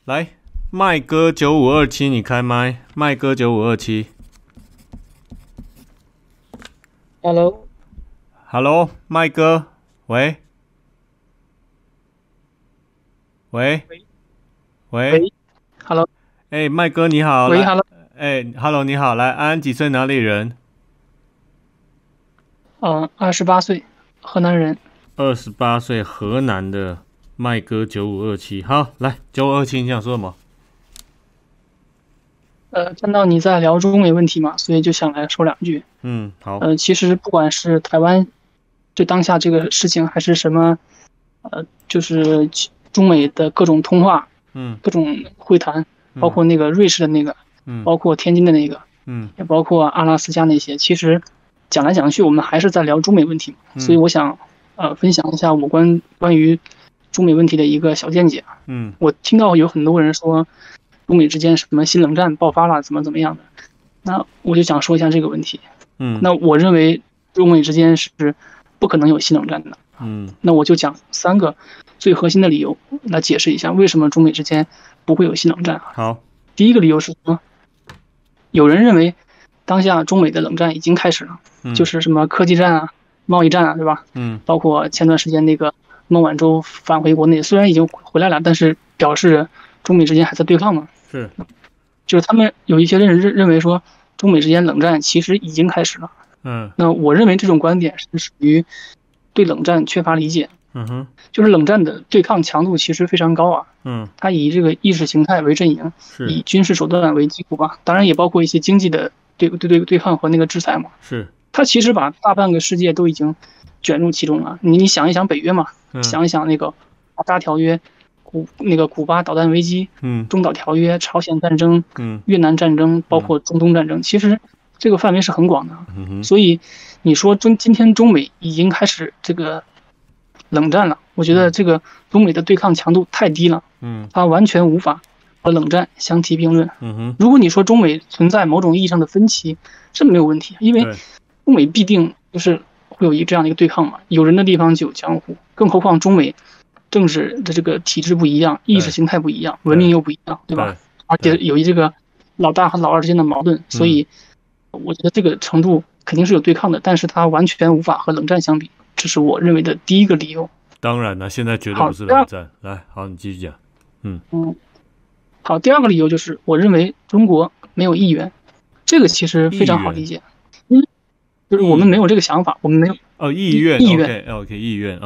来，麦哥9527，你开麦，麦哥9527。Hello， 麦哥，喂 ，Hello， 哎，麦哥你好， 喂来， ，Hello， 哎，Hello，你好，来，安安几岁，哪里人 28岁，河南人。 ？28岁，河南的麦哥9527。好，来9527，你想说什么？ 看到你在聊中美问题嘛，所以就想来说两句。 好， 其实不管是台湾对当下这个事情，还是什么，就是中美的各种通话， 嗯各种会谈，包嗯括那个瑞士的那个， 嗯包括天津的那个， 嗯也包括阿拉斯加那些。其实讲来讲去，我们还是在聊中美问题嘛，所以嗯我想分享一下我关于中美问题的一个小见解。 嗯我听到有很多人说中美之间什么新冷战爆发了，怎么样的，那我就想说一下这个问题。 嗯那我认为中美之间是不可能有新冷战的。 嗯那我就讲三个最核心的理由来解释一下为什么中美之间不会有新冷战。 好， 第一个理由是什么？有人认为当下中美的冷战已经开始了，就是什么科技战啊、贸易战啊，对吧？包括前段时间那个孟晚舟返回国内，虽然已经回来了，但是表示中美之间还在对抗嘛。 是， 就是他们有一些人认为说中美之间冷战其实已经开始了。那我认为这种观点是属于对冷战缺乏理解。就是冷战的对抗强度其实非常高啊。它以这个意识形态为阵营，以军事手段为基础吧，当然也包括一些经济的对抗和那个制裁嘛。 是， 它其实把大半个世界都已经卷入其中了。你想一想北约嘛，想一想那个华沙条约、古巴导弹危机、中导条约、朝鲜战争、越南战争，包括中东战争，其实这个范围是很广的。所以你说今天中美已经开始这个冷战了，我觉得这个中美的对抗强度太低了，它完全无法和冷战相提并论。如果你说中美存在某种意义上的分歧，这没有问题，因为中美必定就是会有这样的一个对抗嘛，有人的地方就有江湖，更何况中美政治的这个体制不一样，意识形态不一样，文明又不一样，对吧？而且有这个老大和老二之间的矛盾，所以我觉得这个程度肯定是有对抗的，但是它完全无法和冷战相比，这是我认为的第一个理由。 当然了，现在绝对不是冷战。来，好，你继续讲。 好，第二个理由就是我认为中国没有意愿，这个其实非常好理解，就是我们没有这个想法，我们没有意愿，OK， 意愿，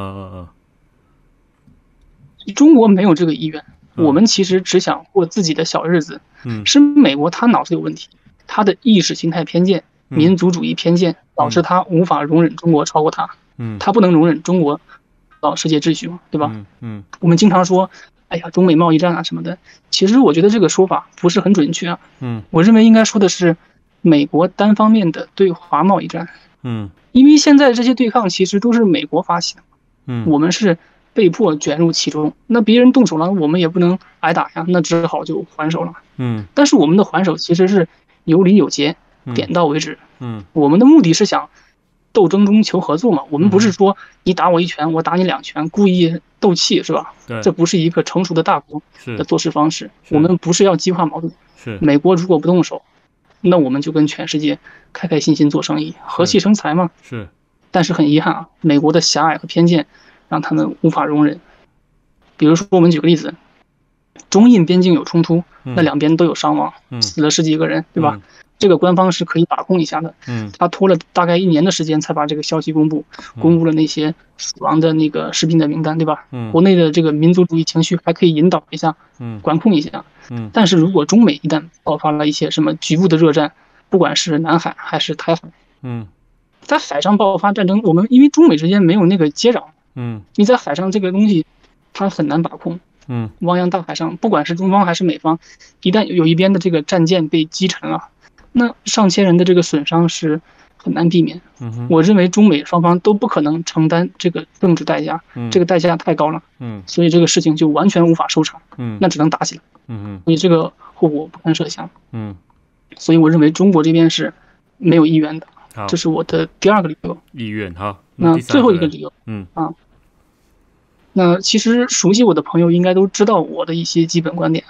中国没有这个意愿，我们其实只想过自己的小日子。是美国他脑子有问题，他的意识形态偏见、民族主义偏见导致他无法容忍中国超过他，他不能容忍中国到世界秩序嘛，对吧？我们经常说，哎呀，中美贸易战啊什么的，其实我觉得这个说法不是很准确啊。我认为应该说的是美国单方面的对华贸易战。因为现在这些对抗其实都是美国发起的，我们是被迫卷入其中，那别人动手了，我们也不能挨打呀，那只好就还手了。但是我们的还手其实是有理有节，点到为止。我们的目的是想斗争中求合作嘛，我们不是说你打我一拳，我打你两拳，故意斗气，是吧？这不是一个成熟的大国的做事方式。我们不是要激化矛盾。美国如果不动手，那我们就跟全世界开开心心做生意，和气生财嘛。但是很遗憾啊，美国的狭隘和偏见让他们无法容忍。比如说，我们举个例子，中印边境有冲突，那两边都有伤亡，死了10几个人，对吧？这个官方是可以把控一下的。他拖了大概1年的时间才把这个消息公布了那些死亡的那个士兵的名单，对吧？国内的这个民族主义情绪还可以引导一下，管控一下。但是如果中美一旦爆发了一些什么局部的热战，不管是南海还是台海，在海上爆发战争，我们因为中美之间没有那个接壤，你在海上这个东西它很难把控。汪洋大海上，不管是中方还是美方，一旦有一边的这个战舰被击沉了，那上千人的这个损伤是很难避免。我认为中美双方都不可能承担这个政治代价，这个代价太高了。所以这个事情就完全无法收场，那只能打起来。所以这个后果不堪设想。所以我认为中国这边是没有意愿的，这是我的第二个理由。 意愿哈。 那最后一个理由，那其实熟悉我的朋友应该都知道我的一些基本观点啊。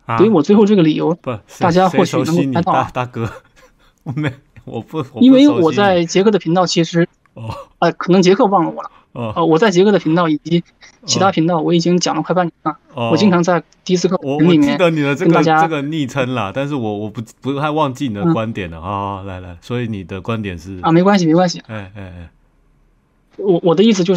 所以我最后这个理由， 不， 大家或许能够猜到。 大哥，我不因为我在杰克的频道，其实可能杰克忘了我了。我在杰克的频道以及其他频道，我已经讲了快半年了。我经常在迪斯科群里面， 我记得你的这个昵称啦，但是我不太忘记你的观点了。好，来，所以你的观点是没关系。我的意思就是，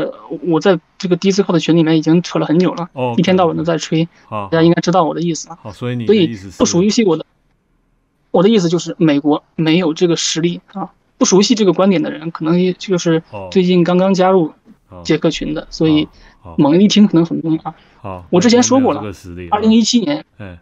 我在这个迪斯科的群里面已经扯了很久了，一天到晚都在吹，大家应该知道我的意思。 好，所以你的意思是不熟悉我的意思就是美国没有这个实力啊。不熟悉这个观点的人，可能就是最近刚刚加入杰克群的，所以猛一听可能很懵啊。我之前说过了，2017年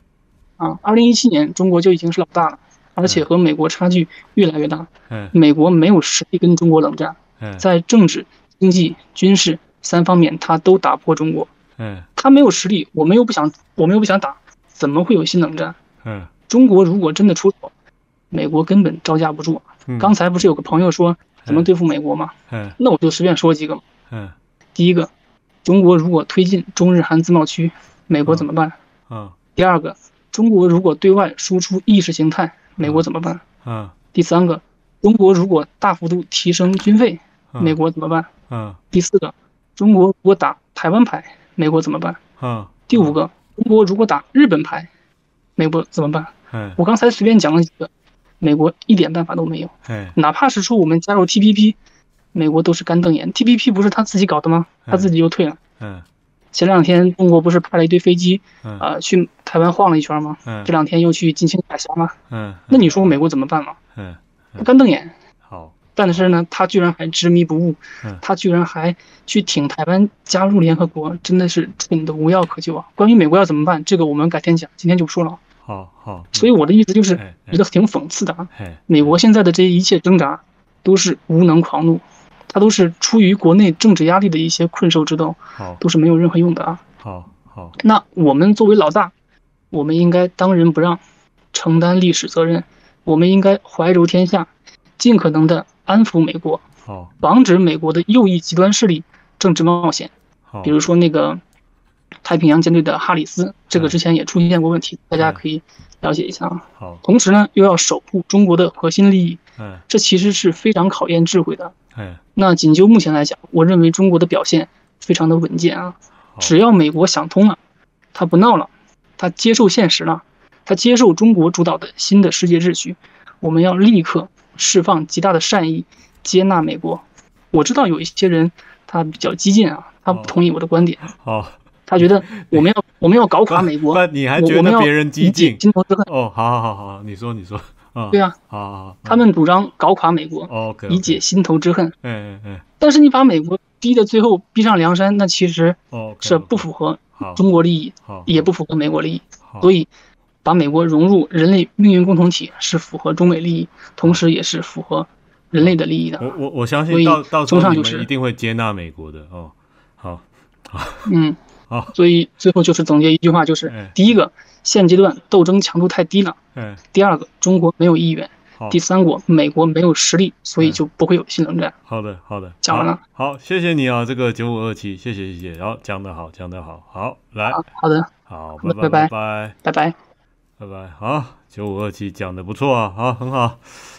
，2017年中国就已经是老大了，而且和美国差距越来越大。美国没有实力跟中国冷战，在政治、经济、军事3方面，他都打不过中国。他没有实力，我们又不想打，怎么会有新冷战？中国如果真的出手，美国根本招架不住。刚才不是有个朋友说怎么对付美国吗？那我就随便说几个。第一个，中国如果推进中日韩自贸区，美国怎么办？第二个，中国如果对外输出意识形态，美国怎么办？第三个，中国如果大幅度提升军费，美国怎么办？第四个，中国如果打台湾牌，美国怎么办？第五个，中国如果打日本牌，美国怎么办？我刚才随便讲了几个，美国一点办法都没有。哪怕是说我们加入 TPP， 美国都是干瞪眼。TPP 不是他自己搞的吗？他自己又退了。前2天中国不是派了一堆飞机去台湾晃了一圈吗？这2天又去金青海峡吗？那你说美国怎么办嘛？干瞪眼。但是呢，他居然还执迷不悟，他居然还去挺台湾加入联合国，真的是蠢的无药可救啊！关于美国要怎么办，这个我们改天讲，今天就不说了。所以我的意思就是，觉得挺讽刺的啊。美国现在的这一切挣扎，都是无能狂怒，它都是出于国内政治压力的一些困兽之斗，都是没有任何用的啊。那我们作为老大，我们应该当仁不让，承担历史责任，我们应该怀柔天下，尽可能的安抚美国，防止美国的右翼极端势力政治冒险。比如说那个太平洋舰队的哈里斯，这个之前也出现过问题，大家可以了解一下啊。同时呢，又要守护中国的核心利益，这其实是非常考验智慧的。那仅就目前来讲，我认为中国的表现非常的稳健啊。只要美国想通了，他不闹了，他接受现实了，他接受中国主导的新的世界秩序，我们要立刻释放极大的善意，接纳美国。我知道有一些人他比较激进啊，他不同意我的观点。他觉得我们要搞垮美国。 你还觉得别人激进？ 心头之恨。 好，你说。 对啊，好，他们主张搞垮美国，以解心头之恨。但是你把美国逼得最后逼上梁山，那其实是不符合中国利益，也不符合美国利益。所以，把美国融入人类命运共同体是符合中美利益，同时也是符合人类的利益的。 我相信到时候你们一定会接纳美国的哦。好， 所以最后就是总结一句话，就是第一个，现阶段斗争强度太低了。第二个，中国没有意愿。第三个，美国没有实力，所以就不会有新冷战。 好的， 讲完了。 好，谢谢你啊，这个9527，谢谢。然后讲得好，好，来。 好的， 好， 拜拜。 好，9527讲得不错啊，好，很好。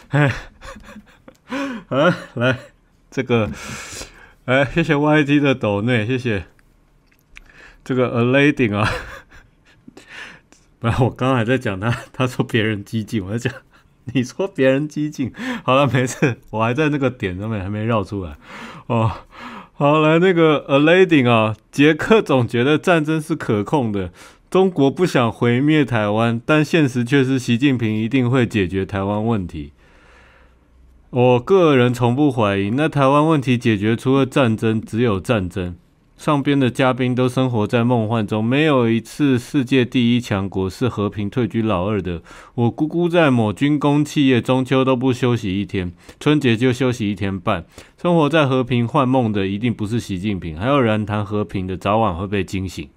来，这个，谢谢 YT 的抖内，谢谢。这个 Aladdin 啊，不然我刚刚还在讲他说别人激进，我在讲你说别人激进。好了，没事，我还在那个点上面还没绕出来。好，来那个 Aladdin 啊，杰克总觉得战争是可控的，中国不想毁灭台湾，但现实却是习近平一定会解决台湾问题。我个人从不怀疑，那台湾问题解决除了战争，只有战争。上边的嘉宾都生活在梦幻中，没有一次世界第一强国是和平退居老二的。我姑姑在某军工企业，中秋都不休息一天，春节就休息1天半。生活在和平幻梦的一定不是习近平，还有人谈和平的，早晚会被惊醒。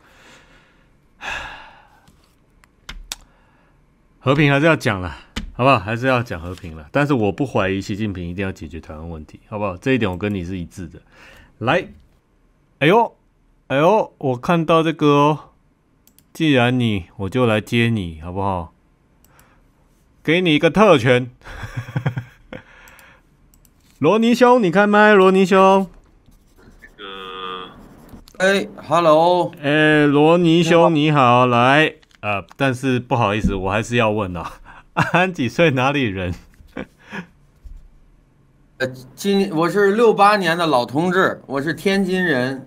和平还是要讲啦，好不好？还是要讲和平啦。但是我不怀疑习近平一定要解决台湾问题，好不好？这一点我跟你是一致的。来。哎呦，我看到这个哦， 既然我就来接你，好不好？给你一个特权。罗尼兄，你开麦，罗尼兄。 Hello， 罗尼兄你好，来，但是不好意思，我还是要问啊，安几岁，哪里人？ 我是68年的老同志，我是天津人。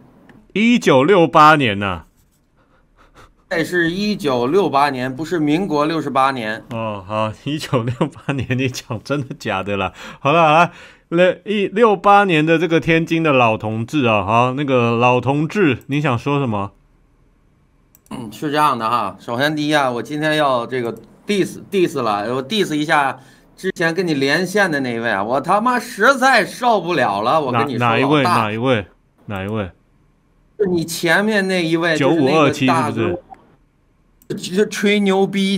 1968年呐。 这是1968年，不是民国68年。 哦，好，1968年，你讲真的假的啦？好了，来，68年的这个天津的老同志啊，好，那个老同志，你想说什么？ 是这样的哈，首先第一啊，我今天要这个 diss 了，我 diss 一下之前跟你连线的那一位啊，我他妈实在受不了了，我跟你说， 哪一位？ 是你前面那一位 ，9527是不是？ 吹牛逼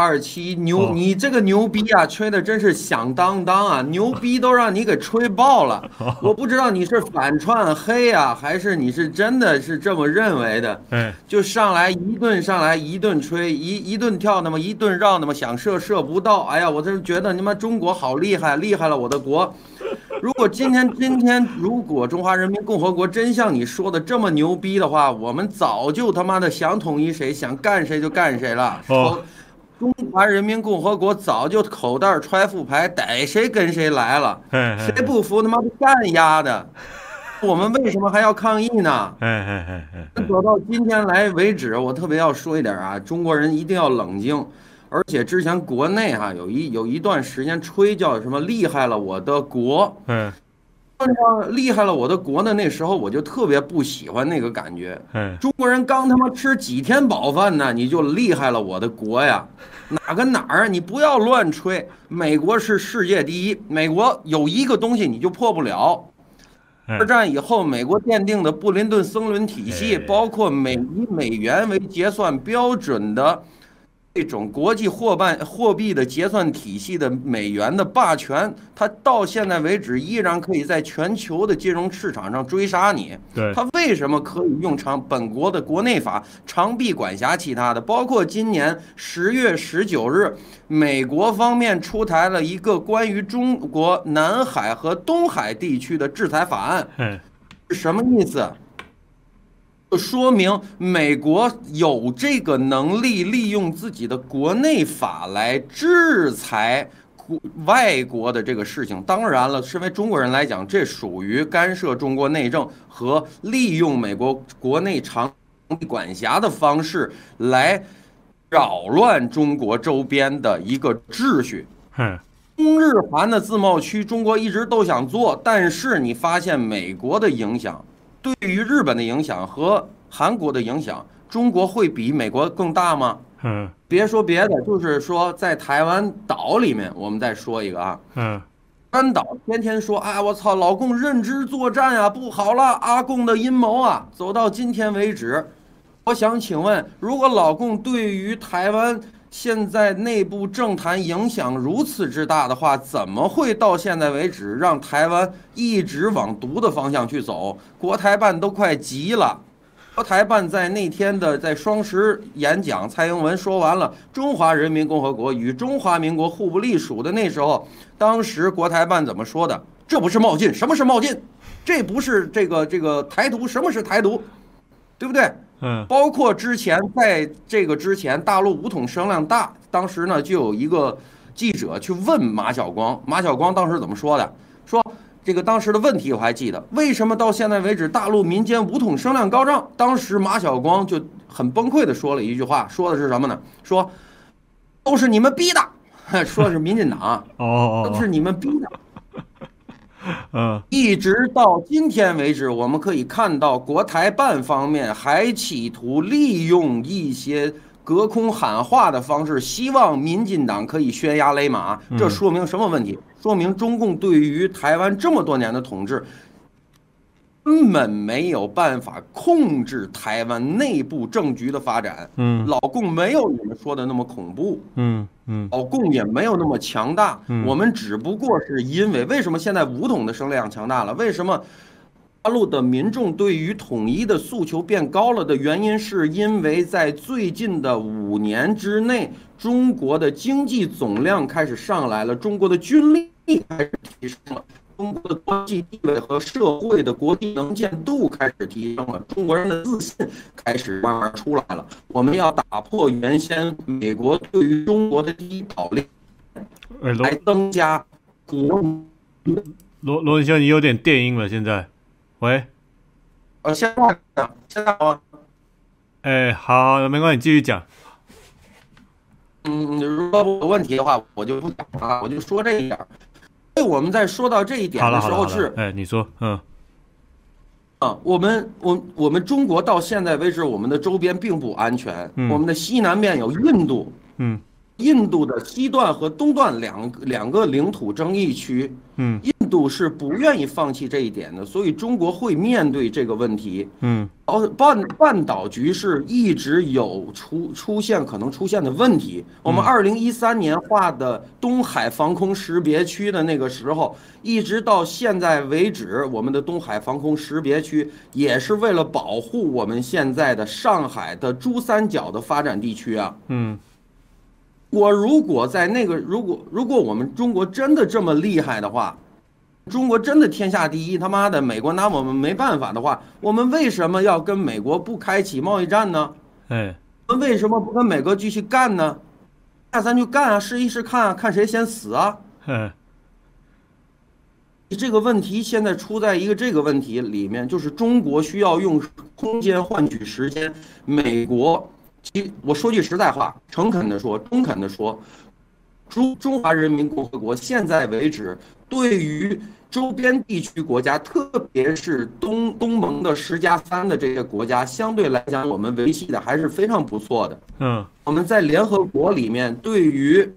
9527你这个牛逼啊，吹的真是响当当啊，牛逼都让你给吹爆了。我不知道你是反串黑啊，还是你是真的是这么认为的。就上来一顿吹，一顿跳，那么一顿绕，那么想射不到。哎呀，我真是觉得你妈中国好厉害，厉害了我的国。如果今天如果中华人民共和国真像你说的这么牛逼的话，我们早就他妈的想统一谁，想干谁就干谁了。中华人民共和国早就口袋揣副牌，逮谁跟谁来了。谁不服他妈的干丫的。我们为什么还要抗议呢？走到今天来为止，我特别要说一点啊，中国人一定要冷静。而且之前国内哈有一段时间吹叫什么厉害了我的国，厉害了我的国呢，那时候我就特别不喜欢那个感觉。中国人刚他妈吃几天饱饭呢，你就厉害了我的国呀？哪跟哪儿？你不要乱吹。美国是世界第一，美国有一个东西你就破不了。二战以后，美国奠定的布林顿森林体系，包括以美元为结算标准的这种国际货币的结算体系的美元的霸权，它到现在为止依然可以在全球的金融市场上追杀你。它为什么可以用本国的国内法长臂管辖其他的？包括今年10月19日，美国方面出台了一个关于中国南海和东海地区的制裁法案，是什么意思？就说明美国有这个能力，利用自己的国内法来制裁外国的这个事情。当然了，身为中国人来讲，这属于干涉中国内政和利用美国国内长臂管辖的方式来扰乱中国周边的一个秩序。中日韩的自贸区，中国一直都想做，但是你发现美国的影响对于日本的影响和韩国的影响，中国会比美国更大吗？别说别的，就是说在台湾岛里面，我们再说一个啊，台湾岛天天说，哎，我操，老共认知作战啊，不好了，阿共的阴谋啊，走到今天为止，我想请问，如果老共对于台湾现在内部政坛影响如此之大的话，怎么会到现在为止让台湾一直往独的方向去走？国台办都快急了。国台办在那天的在双十演讲，蔡英文说完了中华人民共和国与中华民国互不隶属的那时候，当时国台办怎么说的？这不是冒进，什么是冒进？这不是这个台独，什么是台独？对不对？包括在这个之前，大陆武统声量大，当时呢就有一个记者去问马晓光，马晓光当时怎么说的？说这个当时的问题我还记得，为什么到现在为止大陆民间武统声量高涨？当时马晓光就很崩溃的说了一句话，说的是什么呢？说都是你们逼的，说的是民进党，都是你们逼的。一直到今天为止，我们可以看到国台办方面还企图利用一些隔空喊话的方式，希望民进党可以悬崖勒马。这说明什么问题？说明中共对于台湾这么多年的统治，根本没有办法控制台湾内部政局的发展。老共没有你们说的那么恐怖。老共也没有那么强大。我们只不过是因为什么现在武统的声量强大了？为什么大陆的民众对于统一的诉求变高了的原因，是因为在最近的5年之内，中国的经济总量开始上来了，中国的军力开始提升了，中国的国际地位和社会的国际能见度开始提升了，中国人的自信开始慢慢出来了。我们要打破原先美国对于中国的依靠力，来增加国。 罗文兄，你有点电音了，现在。喂， 现在好。 好，没关系，继续讲。 如果有问题的话，我就不讲了，我就说这一点。所以我们在说到这一点的时候是， 你说， 我们中国到现在为止，我们的周边并不安全。我们的西南面有印度，印度的西段和东段两个领土争议区，印度是不愿意放弃这一点的，所以中国会面对这个问题。半岛局势一直有可能出现的问题。我们2013年画的东海防空识别区的那个时候，一直到现在为止，我们的东海防空识别区也是为了保护我们现在的上海的珠三角的发展地区啊。如果在那个如果我们中国真的这么厉害的话，中国真的天下第一，他妈的美国拿我们没办法的话，我们为什么要跟美国不开启贸易战呢？我们为什么不跟美国继续干呢？那咱就干啊，试一试看啊，看谁先死啊。这个问题现在出在一个这个问题里面，就是中国需要用空间换取时间，美国。我说句实在话，诚恳的说，中肯的说，中华人民共和国现在为止，对于周边地区国家，特别是东盟的10+3的这些国家，相对来讲，我们维系的还是非常不错的。我们在联合国里面，对于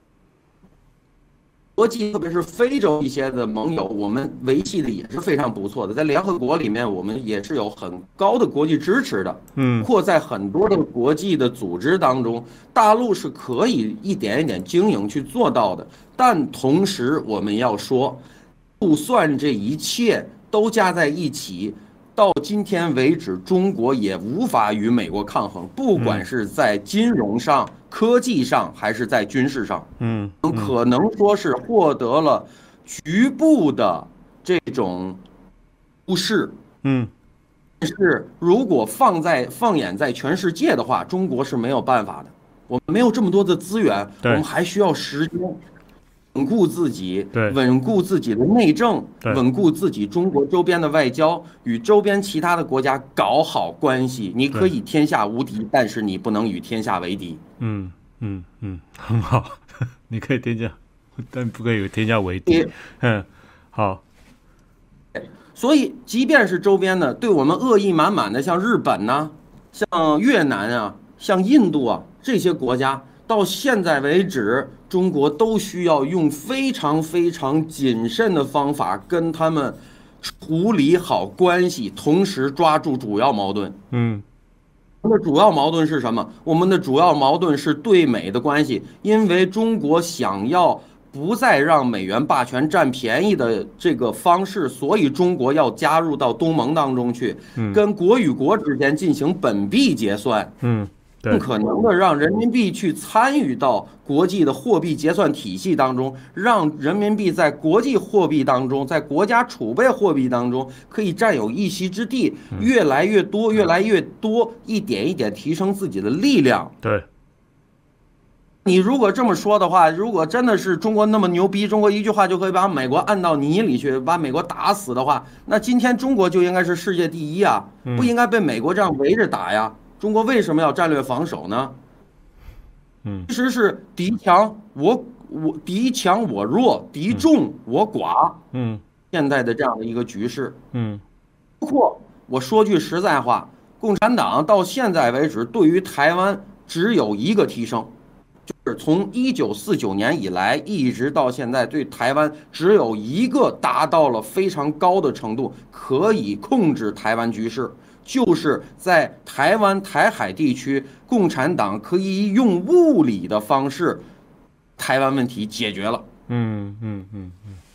国际，特别是非洲一些的盟友，我们维系的也是非常不错的。在联合国里面，我们也是有很高的国际支持的。或在很多的国际的组织当中，大陆是可以一点一点经营去做到的。但同时，我们要说，就算这一切都加在一起，到今天为止，中国也无法与美国抗衡，不管是在金融上、科技上，还是在军事上，可能说是获得了局部的这种优势，但是如果放眼在全世界的话，中国是没有办法的。我们没有这么多的资源，我们还需要时间。稳固自己，稳固自己的内政，稳固自己中国周边的外交，与周边其他的国家搞好关系。你可以天下无敌，但是你不能与天下为敌。 很好，你可以天下，但不可以与天下为敌。好。 所以，即便是周边的对我们恶意满满的，像日本呐、像越南啊、像印度啊这些国家。到现在为止，中国都需要用非常非常谨慎的方法跟他们处理好关系，同时抓住主要矛盾。我们的主要矛盾是什么？我们的主要矛盾是对美的关系，因为中国想要不再让美元霸权占便宜的这个方式，所以中国要加入到东盟当中去，跟国与国之间进行本币结算。尽可能的让人民币去参与到国际的货币结算体系当中，让人民币在国际货币当中，在国家储备货币当中可以占有一席之地，越来越多，越来越多，一点一点提升自己的力量。 对。 你如果这么说的话，如果真的是中国那么牛逼，中国一句话就可以把美国按到泥里去，把美国打死的话，那今天中国就应该是世界第一啊，不应该被美国这样围着打呀。中国为什么要战略防守呢？其实是敌强我弱，敌众我寡。现在的这样的一个局势。包括我说句实在话，共产党到现在为止对于台湾只有一个提升，就是从1949年以来一直到现在，对台湾只有一个达到了非常高的程度，可以控制台湾局势。就是在台湾台海地区，共产党可以用物理的方式，台湾问题解决了。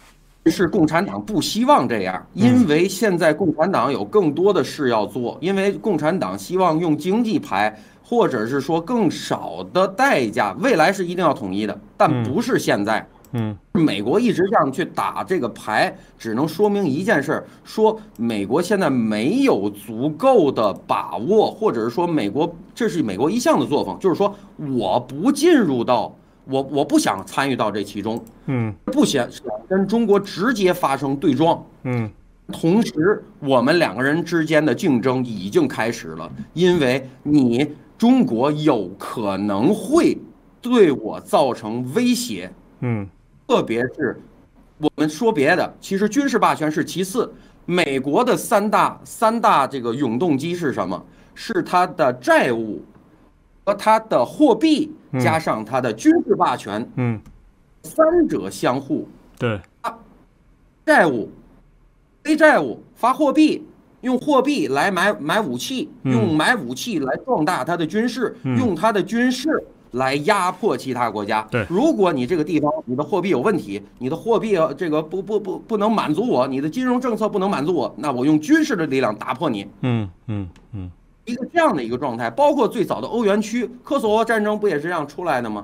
是共产党不希望这样，因为现在共产党有更多的事要做，因为共产党希望用经济牌，或者是说更少的代价，未来是一定要统一的，但不是现在。美国一直这样去打这个牌，只能说明一件事，说美国现在没有足够的把握，或者是说这是美国一向的作风，就是说我不进入到我不想参与到这其中，不想跟中国直接发生对撞，同时我们两个人之间的竞争已经开始了，因为中国有可能会对我造成威胁，特别是我们说别的，其实军事霸权是其次。美国的三大这个永动机是什么？是它的债务和它的货币，加上它的军事霸权，三者相互。 对， 债务、背债务、发货币，用货币来买武器，用买武器来壮大它的军事，用它的军事来压迫其他国家。 对， 如果你这个地方你的货币有问题，你的货币这个不能满足我，你的金融政策不能满足我，那我用军事的力量打破你。一个这样的一个状态，包括最早的欧元区，科索沃战争不也是这样出来的吗？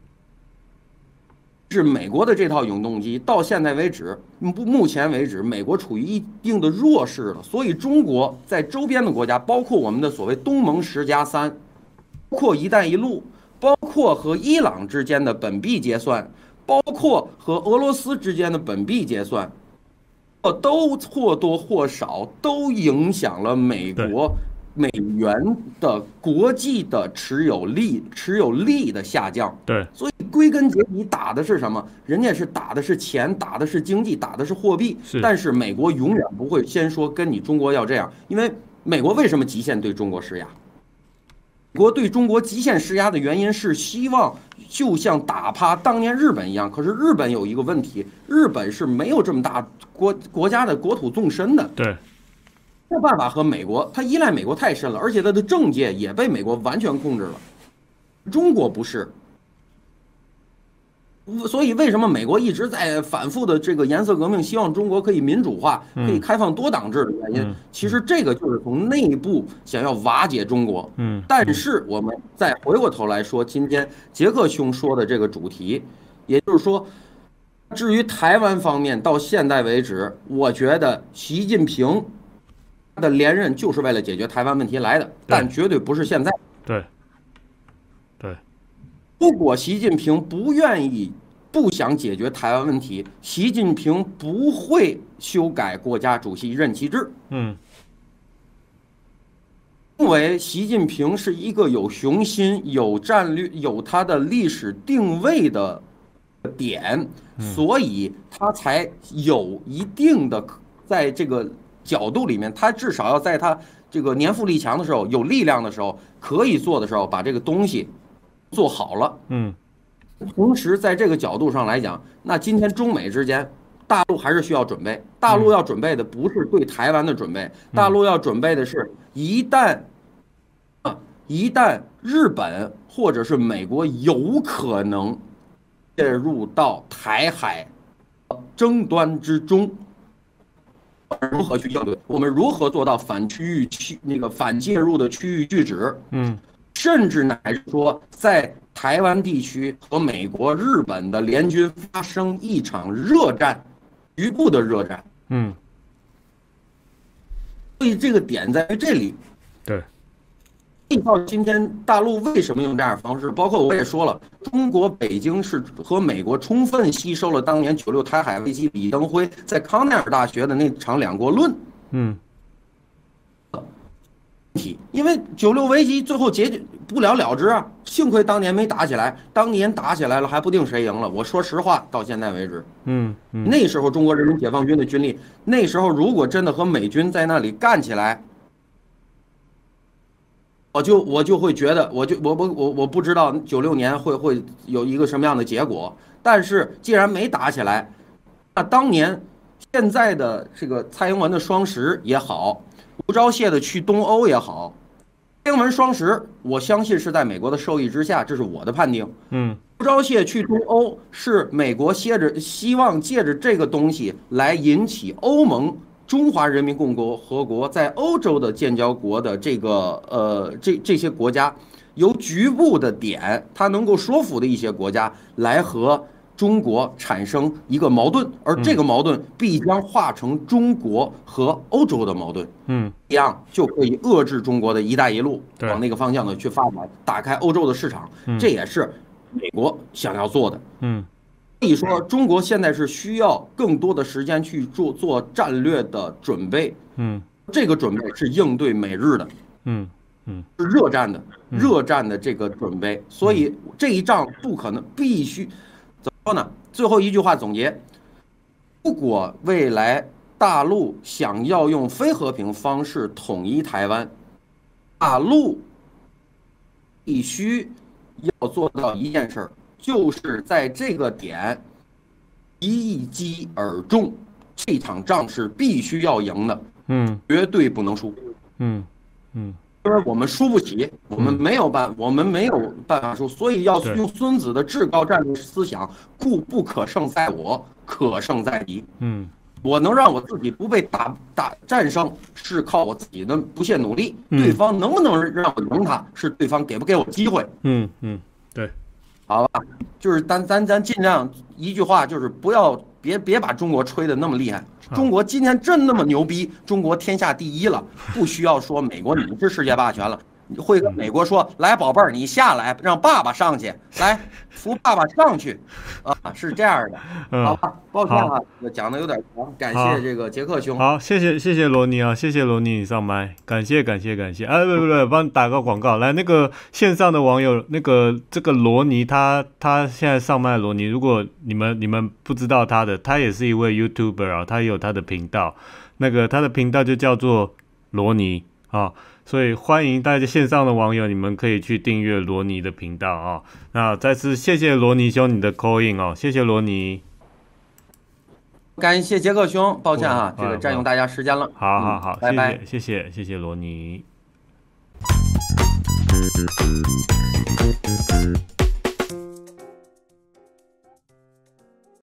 是美国的这套永动机，到现在为止，目前为止，美国处于一定的弱势了。所以，中国在周边的国家，包括我们的所谓东盟10+3，包括“一带一路”，包括和伊朗之间的本币结算，包括和俄罗斯之间的本币结算，都或多或少都影响了美元的国际的持有力的下降。 对， 所以归根结底打的是什么？人家是打的是钱，打的是经济，打的是货币。但是美国永远不会先说跟你中国要这样，因为美国为什么极限对中国施压？美国对中国极限施压的原因是希望就像打趴当年日本一样。可是日本有一个问题，日本是没有这么大国家的国土纵深的。 对。 没有办法和美国，它依赖美国太深了，而且它的政界也被美国完全控制了。中国不是，所以为什么美国一直在反复的这个颜色革命，希望中国可以民主化、可以开放多党制的原因，其实这个就是从内部想要瓦解中国。但是我们再回过头来说，今天杰克兄说的这个主题，也就是说，至于台湾方面，到现在为止，我觉得习近平他的连任就是为了解决台湾问题来的，但绝对不是现在。 对。 如果习近平不想解决台湾问题，习近平不会修改国家主席任期制。因为习近平是一个有雄心、有战略、有他的历史定位的点，所以他才有一定的在这个角度里面，他至少要在他这个年富力强的时候、有力量的时候、可以做的时候，把这个东西做好了。同时在这个角度上来讲，那今天中美之间，大陆还是需要准备。大陆要准备的不是对台湾的准备，大陆要准备的是一旦日本或者是美国有可能介入到台海争端之中，如何去应对？我们如何做到反介入的区域拒止？甚至乃至说在台湾地区和美国、日本的联军发生一场热战，局部的热战。所以这个点在于这里。 对。 到今天大陆为什么用这样的方式？包括我也说了，中国北京是和美国充分吸收了当年96台海危机李登辉在康奈尔大学的那场两国论。因为96危机最后解决不了之啊，幸亏当年没打起来，当年打起来了还不定谁赢了。我说实话，到现在为止，那时候中国人民解放军的军力，那时候如果真的和美军在那里干起来，我就会觉得，我不知道96年会有一个什么样的结果。但是既然没打起来，那当年现在的这个蔡英文的双十也好，吴钊燮的去东欧也好，蔡英文双十，我相信是在美国的授意之下，这是我的判定。 招谢去东欧是美国希望借着这个东西来引起欧盟、中华人民共和国在欧洲的建交国的这些国家，由局部的点，它能够说服的一些国家来和中国产生一个矛盾，而这个矛盾必将化成中国和欧洲的矛盾，这样就可以遏制中国的一带一路往那个方向的去发展，打开欧洲的市场，这也是美国想要做的。所以说，中国现在是需要更多的时间去做战略的准备。这个准备是应对美日的。是热战的这个准备。所以这一仗不可能，必须怎么说呢？最后一句话总结：如果未来大陆想要用非和平方式统一台湾，大陆必须要做到一件事儿。就是在这个点一击而中，这场仗是必须要赢的，绝对不能输，因为我们输不起，我们没有办法输，所以要用孙子的至高战略思想，故不可胜在我，可胜在敌。我能让我自己不被战胜，是靠我自己的不懈努力。对方能不能让我赢他，是对方给不给我机会。 对。 好吧，就是咱尽量一句话，就是别把中国吹得那么厉害。中国今天真那么牛逼，中国天下第一了，不需要说美国你是世界霸权了，你会跟美国说，来宝贝儿，你下来，让爸爸上去，来扶爸爸上去，是这样的。好吧，抱歉啊，讲的有点长，感谢这个杰克兄。 好，谢谢罗尼啊，谢谢罗尼你上麦，感谢。不，帮你打个广告，来那个线上的网友，这个罗尼他现在上麦，罗尼，如果你们不知道他也是一位 YouTuber 啊，他也有他的频道，他的频道就叫做罗尼啊。所以欢迎大家线上的网友，你们可以去订阅罗尼的频道啊。那再次谢谢罗尼兄你的 call in 哦，谢谢罗尼， 感谢杰克兄，抱歉啊，这个占用大家时间了。 好， 拜拜， 谢谢罗尼。